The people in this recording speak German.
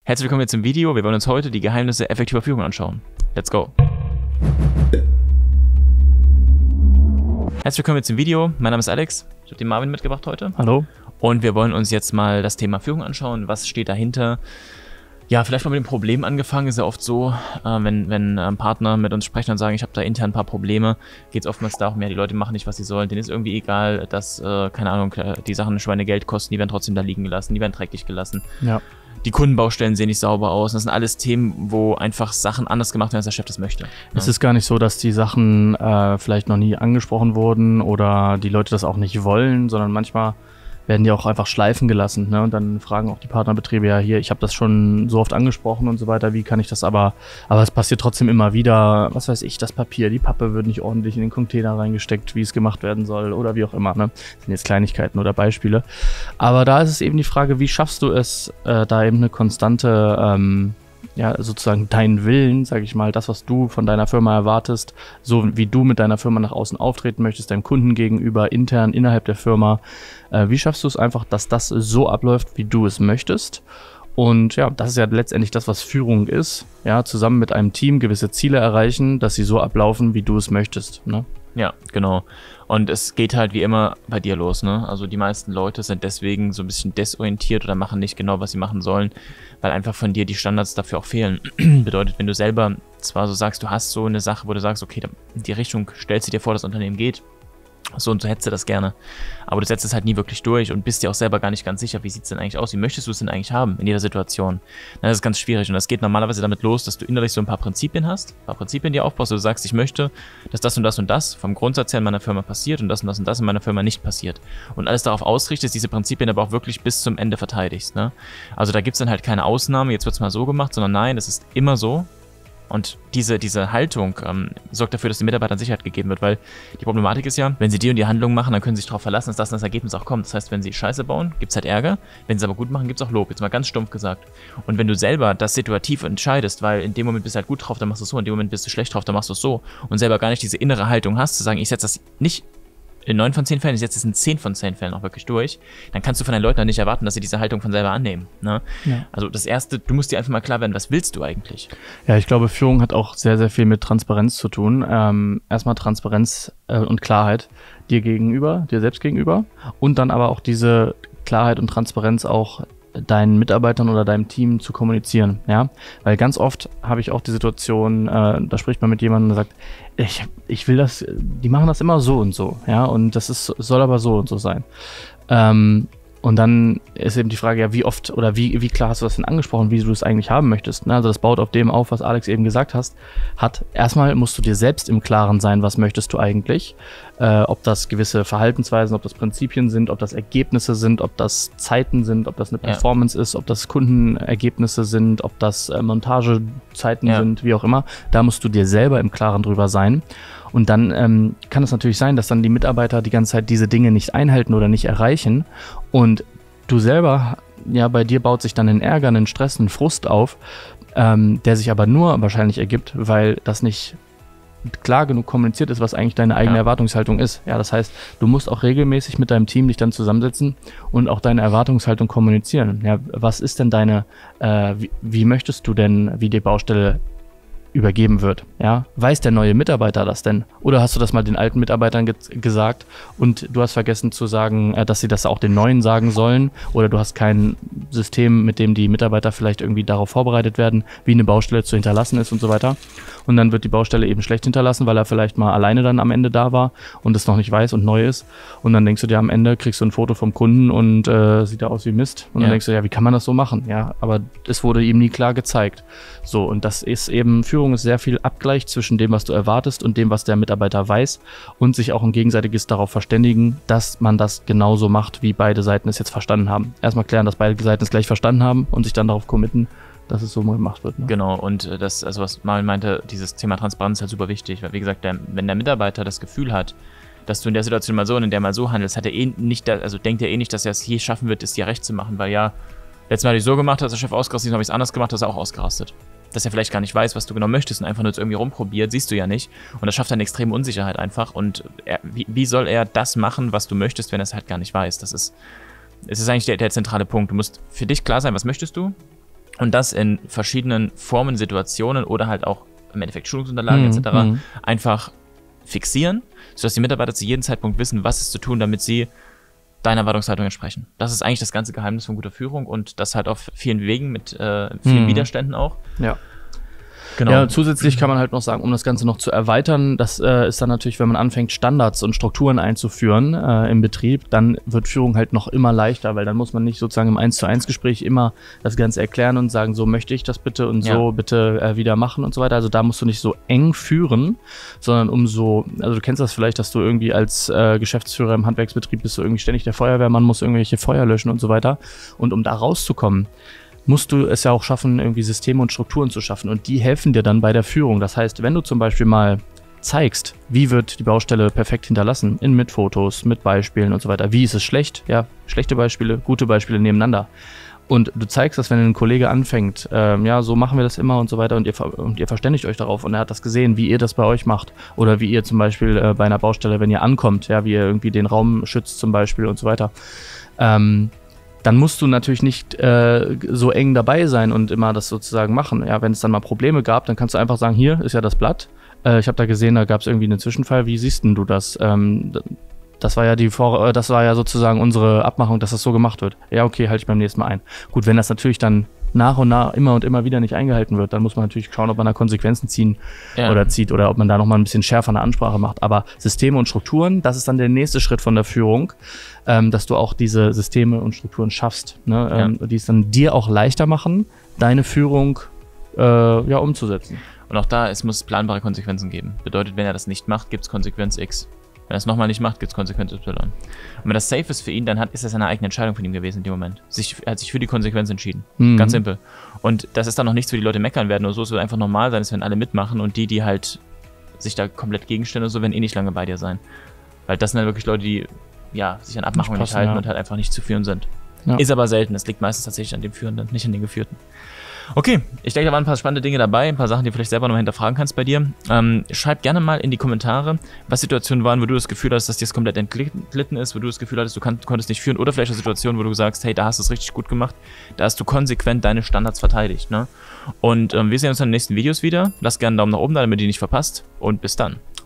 Herzlich willkommen jetzt im Video. Wir wollen uns heute die Geheimnisse effektiver Führung anschauen. Let's go! Herzlich willkommen jetzt im Video. Mein Name ist Alex. Ich habe den Marvin mitgebracht heute. Hallo. Und wir wollen uns jetzt mal das Thema Führung anschauen. Was steht dahinter? Ja, vielleicht mal mit dem Problem angefangen. Ist ja oft so, wenn Partner mit uns sprechen und sagen, ich habe da intern ein paar Probleme, geht es oftmals darum, ja, die Leute machen nicht, was sie sollen. Denen ist irgendwie egal, dass, keine Ahnung, die Sachen Schweinegeld kosten, die werden trotzdem da liegen gelassen, die werden dreckig gelassen. Ja. Die Kundenbaustellen sehen nicht sauber aus. Das sind alles Themen, wo einfach Sachen anders gemacht werden, als der Chef das möchte. Es ist gar nicht so, dass die Sachen vielleicht noch nie angesprochen wurden oder die Leute das auch nicht wollen, sondern manchmal werden die auch einfach schleifen gelassen, ne? Und dann fragen auch die Partnerbetriebe, ja hier, ich habe das schon so oft angesprochen und so weiter, wie kann ich das aber es passiert trotzdem immer wieder, was weiß ich, das Papier, die Pappe wird nicht ordentlich in den Container reingesteckt, wie es gemacht werden soll oder wie auch immer, ne? Das sind jetzt Kleinigkeiten oder Beispiele. Aber da ist es eben die Frage, wie schaffst du es, da eben eine konstante, ja, sozusagen deinen Willen, sage ich mal, das, was du von deiner Firma erwartest, so wie du mit deiner Firma nach außen auftreten möchtest, deinem Kunden gegenüber, intern, innerhalb der Firma, wie schaffst du es einfach, dass das so abläuft, wie du es möchtest? Und ja, das ist ja letztendlich das, was Führung ist, ja, zusammen mit einem Team gewisse Ziele erreichen, dass sie so ablaufen, wie du es möchtest, ne? Ja, genau. Und es geht halt wie immer bei dir los, ne? Also die meisten Leute sind deswegen so ein bisschen desorientiert oder machen nicht genau, was sie machen sollen, weil einfach von dir die Standards dafür auch fehlen. Bedeutet, wenn du selber zwar so sagst, du hast so eine Sache, wo du sagst, okay, in die Richtung stellst du dir vor, das Unternehmen geht, so und so hättest du das gerne. Aber du setzt es halt nie wirklich durch und bist dir auch selber gar nicht ganz sicher, wie sieht es denn eigentlich aus? Wie möchtest du es denn eigentlich haben in jeder Situation? Das ist ganz schwierig und das geht normalerweise damit los, dass du innerlich so ein paar Prinzipien hast, ein paar Prinzipien, die aufbaust, wo du sagst, ich möchte, dass das und das und das vom Grundsatz her in meiner Firma passiert und das und das und das in meiner Firma nicht passiert. Und alles darauf ausrichtest, diese Prinzipien aber auch wirklich bis zum Ende verteidigst, ne? Also da gibt es dann halt keine Ausnahme, jetzt wird es mal so gemacht, sondern nein, es ist immer so. Und diese Haltung sorgt dafür, dass den Mitarbeitern Sicherheit gegeben wird, weil die Problematik ist ja, wenn sie die und die Handlung machen, dann können sie sich darauf verlassen, dass das und das Ergebnis auch kommt. Das heißt, wenn sie Scheiße bauen, gibt es halt Ärger, wenn sie es aber gut machen, gibt es auch Lob, jetzt mal ganz stumpf gesagt. Und wenn du selber das situativ entscheidest, weil in dem Moment bist du halt gut drauf, dann machst du es so, in dem Moment bist du schlecht drauf, dann machst du es so und selber gar nicht diese innere Haltung hast, zu sagen, ich setze das nicht in 9 von 10 Fällen, ich setze es in 10 von 10 Fällen auch wirklich durch, dann kannst du von deinen Leuten nicht erwarten, dass sie diese Haltung von selber annehmen, ne? Ja. Also das Erste, du musst dir einfach mal klar werden, was willst du eigentlich? Ja, ich glaube, Führung hat auch sehr, sehr viel mit Transparenz zu tun. Erstmal Transparenz und Klarheit dir gegenüber, dir selbst gegenüber und dann aber auch diese Klarheit und Transparenz auch deinen Mitarbeitern oder deinem Team zu kommunizieren, ja, weil ganz oft habe ich auch die Situation, da spricht man mit jemandem und sagt, ich will das, die machen das immer so und so, ja, und das soll aber so und so sein. Und dann ist eben die Frage, ja, wie oft oder wie klar hast du das denn angesprochen, wie du es eigentlich haben möchtest, ne? Also das baut auf dem auf, was Alex eben gesagt hat. Erstmal musst du dir selbst im Klaren sein, was möchtest du eigentlich, ob das gewisse Verhaltensweisen, ob das Prinzipien sind, ob das Ergebnisse sind, ob das Zeiten sind, ob das eine Performance ist, ob das Kundenergebnisse sind, ob das Montagezeiten sind, wie auch immer. Da musst du dir selber im Klaren drüber sein. Und dann kann es natürlich sein, dass dann die Mitarbeiter die ganze Zeit diese Dinge nicht einhalten oder nicht erreichen. Und du selber, ja, bei dir baut sich dann ein Ärger, ein Stress, ein Frust auf, der sich aber nur wahrscheinlich ergibt, weil das nicht klar genug kommuniziert ist, was eigentlich deine eigene Erwartungshaltung ist. Ja, das heißt, du musst auch regelmäßig mit deinem Team dich dann zusammensetzen und auch deine Erwartungshaltung kommunizieren. Ja, was ist denn deine, wie möchtest du denn, wie die Baustelle übergeben wird, ja? Weiß der neue Mitarbeiter das denn? Oder hast du das mal den alten Mitarbeitern gesagt und du hast vergessen zu sagen, dass sie das auch den neuen sagen sollen? Oder du hast kein System, mit dem die Mitarbeiter vielleicht irgendwie darauf vorbereitet werden, wie eine Baustelle zu hinterlassen ist und so weiter. Und dann wird die Baustelle eben schlecht hinterlassen, weil er vielleicht mal alleine dann am Ende da war und es noch nicht weiß und neu ist. Und dann denkst du dir am Ende, kriegst du ein Foto vom Kunden und sieht da aus wie Mist. Und dann denkst du, ja, wie kann man das so machen? Ja, aber es wurde ihm nie klar gezeigt. So, und das ist eben, Führung ist sehr viel Abgleich zwischen dem, was du erwartest und dem, was der Mitarbeiter weiß und sich auch ein gegenseitiges darauf verständigen, dass man das genauso macht, wie beide Seiten es jetzt verstanden haben. Erstmal klären, dass beide Seiten es gleich verstanden haben und sich dann darauf committen, dass es so gemacht wird, ne? Genau, und das, also was Marvin meinte, dieses Thema Transparenz ist halt super wichtig, weil wie gesagt, wenn der Mitarbeiter das Gefühl hat, dass du in der Situation mal so und in der mal so handelst, hat er nicht, also denkt er nicht, dass er es je schaffen wird, es dir recht zu machen, weil ja, letztes Mal habe ich so gemacht, dass der Chef ausgerastet ist, habe ich es anders gemacht, dass er auch ausgerastet. Dass er vielleicht gar nicht weiß, was du genau möchtest und einfach nur jetzt irgendwie rumprobiert, siehst du ja nicht. Und das schafft eine extreme Unsicherheit einfach. Und wie soll er das machen, was du möchtest, wenn er es halt gar nicht weiß? Es ist eigentlich der zentrale Punkt. Du musst für dich klar sein, was möchtest du? und das in verschiedenen Formen, Situationen oder halt auch im Endeffekt Schulungsunterlagen etc. einfach fixieren, sodass die Mitarbeiter zu jedem Zeitpunkt wissen, was ist zu tun, damit sie deiner Erwartungshaltung entsprechen. Das ist eigentlich das ganze Geheimnis von guter Führung und das halt auf vielen Wegen mit vielen Widerständen auch. Ja. Genau. Ja, zusätzlich kann man halt noch sagen, um das Ganze noch zu erweitern, das ist dann natürlich, wenn man anfängt, Standards und Strukturen einzuführen im Betrieb, dann wird Führung halt noch immer leichter, weil dann muss man nicht sozusagen im 1:1 Gespräch immer das Ganze erklären und sagen, so möchte ich das bitte und so bitte wieder machen und so weiter. Also da musst du nicht so eng führen, sondern also du kennst das vielleicht, dass du irgendwie als Geschäftsführer im Handwerksbetrieb bist, du irgendwie ständig der Feuerwehrmann, muss irgendwelche Feuer löschen und so weiter. Und um da rauszukommen, musst du es ja auch schaffen, irgendwie Systeme und Strukturen zu schaffen. Und die helfen dir dann bei der Führung. Das heißt, wenn du zum Beispiel mal zeigst, wie wird die Baustelle perfekt hinterlassen, mit Fotos, mit Beispielen und so weiter. Wie ist es schlecht? Ja, schlechte Beispiele, gute Beispiele nebeneinander. Und du zeigst das, wenn ein Kollege anfängt, ja, so machen wir das immer und so weiter und ihr verständigt euch darauf und er hat das gesehen, wie ihr das bei euch macht oder wie ihr zum Beispiel bei einer Baustelle, wenn ihr ankommt, ja, wie ihr irgendwie den Raum schützt zum Beispiel und so weiter. Dann musst du natürlich nicht so eng dabei sein und immer das sozusagen machen. Ja, wenn es dann mal Probleme gab, dann kannst du einfach sagen, hier ist ja das Blatt. Ich habe da gesehen, da gab es irgendwie einen Zwischenfall. Wie siehst denn du das? Das war ja sozusagen unsere Abmachung, dass das so gemacht wird. Ja, okay, halte ich beim nächsten Mal ein. Gut, wenn das natürlich dann nach und nach immer und immer wieder nicht eingehalten wird, dann muss man natürlich schauen, ob man da Konsequenzen zieht oder ob man da nochmal ein bisschen schärfer eine Ansprache macht. Aber Systeme und Strukturen, das ist dann der nächste Schritt von der Führung, dass du auch diese Systeme und Strukturen schaffst, ne? Die es dann dir auch leichter machen, deine Führung umzusetzen. Und auch da, es muss planbare Konsequenzen geben. Bedeutet, wenn er das nicht macht, gibt es Konsequenz X. Wenn er es nochmal nicht macht, gibt es Konsequenz Y. Und wenn das safe ist für ihn, dann ist das eine eigene Entscheidung von ihm gewesen in dem Moment. Er hat sich für die Konsequenz entschieden. Ganz simpel. Und das ist dann noch nichts, wo die Leute meckern werden oder so. Es wird einfach normal sein, dass wenn alle mitmachen und die halt sich da komplett gegenstellen oder so, werden eh nicht lange bei dir sein. Weil das sind dann wirklich Leute, die sich an Abmachungen nicht halten und halt einfach nicht zu führen sind. Ja. Ist aber selten. Es liegt meistens tatsächlich an dem Führenden, nicht an den Geführten. Okay, ich denke, da waren ein paar spannende Dinge dabei, ein paar Sachen, die du vielleicht selber noch hinterfragen kannst bei dir. Schreib gerne mal in die Kommentare, was Situationen waren, wo du das Gefühl hast, dass dir das komplett entglitten ist, wo du das Gefühl hattest, du konntest nicht führen, oder vielleicht eine Situation, wo du sagst, hey, da hast du es richtig gut gemacht, da hast du konsequent deine Standards verteidigt, ne? Und wir sehen uns in den nächsten Videos wieder. Lass gerne einen Daumen nach oben da, damit ihr die nicht verpasst, und bis dann.